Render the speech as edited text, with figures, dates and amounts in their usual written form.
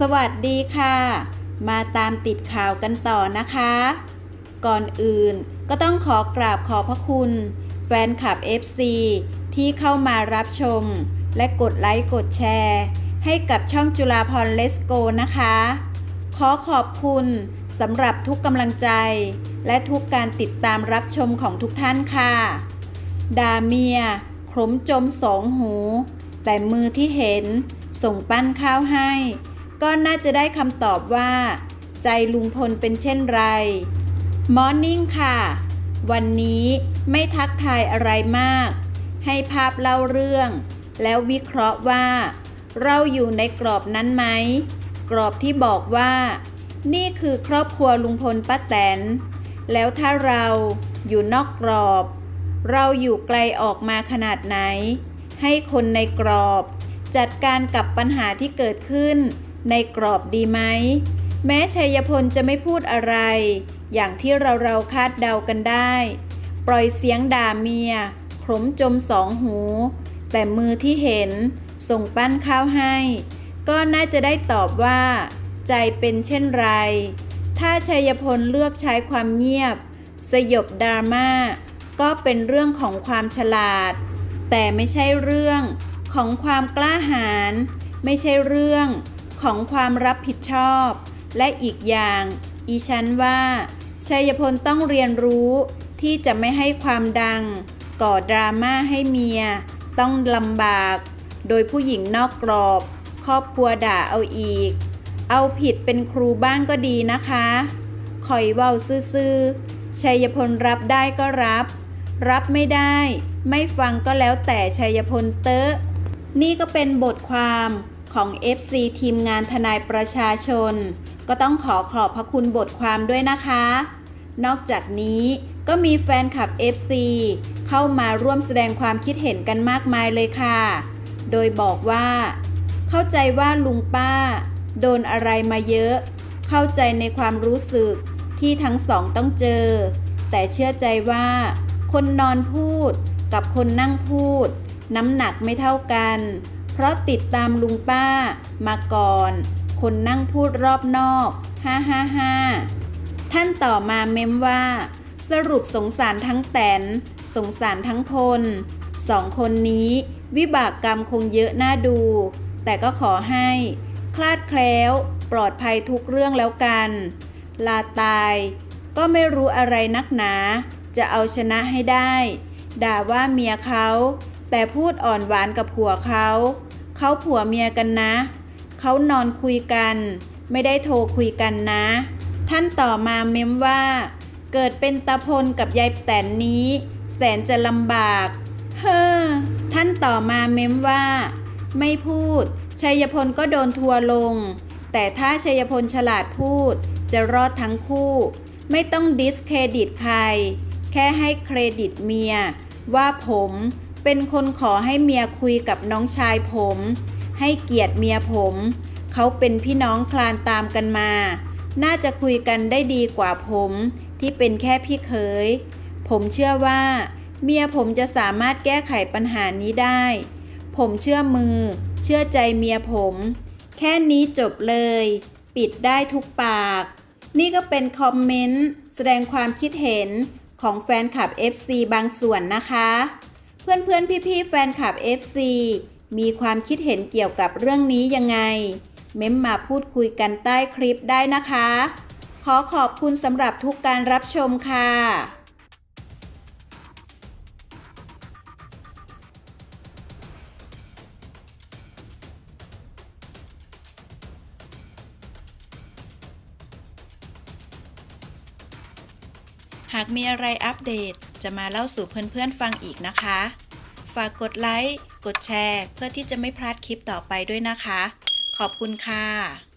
สวัสดีค่ะมาตามติดข่าวกันต่อนะคะก่อนอื่นก็ต้องขอกราบขอบพระคุณแฟนคลับ FC ที่เข้ามารับชมและกดไลค์กดแชร์ให้กับช่องจุฬาภรณ์เลสโกนะคะขอขอบคุณสำหรับทุกกำลังใจและทุกการติดตามรับชมของทุกท่านค่ะด่าเมียขมจมสองหูแต่มือที่เห็นส่งปั้นข้าวให้ก็น่าจะได้คำตอบว่าใจลุงพลเป็นเช่นไรมอร์นิ่งค่ะวันนี้ไม่ทักทายอะไรมากให้ภาพเล่าเรื่องแล้ววิเคราะห์ว่าเราอยู่ในกรอบนั้นไหมกรอบที่บอกว่านี่คือครอบครัวลุงพลป้าแตนแล้วถ้าเราอยู่นอกกรอบเราอยู่ไกลออกมาขนาดไหนให้คนในกรอบจัดการกับปัญหาที่เกิดขึ้นในกรอบดีไหมแม้ชัยพลจะไม่พูดอะไรอย่างที่เราคาดเดากันได้ปล่อยเสียงด่าเมียขมจมสองหูแต่มือที่เห็นส่งปั้นข้าวให้ก็น่าจะได้ตอบว่าใจเป็นเช่นไรถ้าชัยพลเลือกใช้ความเงียบสยบดราม่าก็เป็นเรื่องของความฉลาดแต่ไม่ใช่เรื่องของความกล้าหาญไม่ใช่เรื่องของความรับผิดชอบและอีกอย่างอีฉันว่าชัยพลต้องเรียนรู้ที่จะไม่ให้ความดังก่อดราม่าให้เมียต้องลำบากโดยผู้หญิงนอกกรอบครอบครัวด่าเอาอีกเอาผิดเป็นครูบ้างก็ดีนะคะคอยเว้าซื่อๆชัยพลรับได้ก็รับไม่ได้ไม่ฟังก็แล้วแต่ชัยพลเตอะนี่ก็เป็นบทความของ FC ทีมงานทนายประชาชนก็ต้องขอบพระคุณบทความด้วยนะคะนอกจากนี้ก็มีแฟนคลับ FC เข้ามาร่วมแสดงความคิดเห็นกันมากมายเลยค่ะโดยบอกว่าเข้าใจว่าลุงป้าโดนอะไรมาเยอะเข้าใจในความรู้สึกที่ทั้งสองต้องเจอแต่เชื่อใจว่าคนนอนพูดกับคนนั่งพูดน้ำหนักไม่เท่ากันเพราะติดตามลุงป้ามาก่อนคนนั่งพูดรอบนอก555ท่านต่อมาเม้มว่าสรุปสงสารทั้งแตนสงสารทั้งพลสองคนนี้วิบากกรรมคงเยอะน่าดูแต่ก็ขอให้คลาดแคล้วปลอดภัยทุกเรื่องแล้วกันลาตายก็ไม่รู้อะไรนักหนาจะเอาชนะให้ได้ด่าว่าเมียเขาแต่พูดอ่อนหวานกับผัวเขาผัวเมียกันนะเขานอนคุยกันไม่ได้โทรคุยกันนะท่านต่อมาเม้มว่าเกิดเป็นตาพลกับยายแตนนี้แสนจะลำบากท่านต่อมาเม้มว่าไม่พูดชัยพลก็โดนทัวร์ลงแต่ถ้าชัยพลฉลาดพูดจะรอดทั้งคู่ไม่ต้องดิสเครดิตใครแค่ให้เครดิตเมียว่าผมเป็นคนขอให้เมียคุยกับน้องชายผมให้เกียรติเมียผมเขาเป็นพี่น้องคลานตามกันมาน่าจะคุยกันได้ดีกว่าผมที่เป็นแค่พี่เขยผมเชื่อว่าเมียผมจะสามารถแก้ไขปัญหานี้ได้ผมเชื่อมือเชื่อใจเมียผมแค่นี้จบเลยปิดได้ทุกปากนี่ก็เป็นคอมเมนต์แสดงความคิดเห็นของแฟนคลับ FC บางส่วนนะคะเพื่อนๆพี่ๆแฟนคลับ FC มีความคิดเห็นเกี่ยวกับเรื่องนี้ยังไงเม้มมาพูดคุยกันใต้คลิปได้นะคะขอขอบคุณสำหรับทุกการรับชมค่ะหากมีอะไรอัปเดตจะมาเล่าสู่เพื่อนๆฟังอีกนะคะฝากกดไลค์กดแชร์เพื่อที่จะไม่พลาดคลิปต่อไปด้วยนะคะขอบคุณค่ะ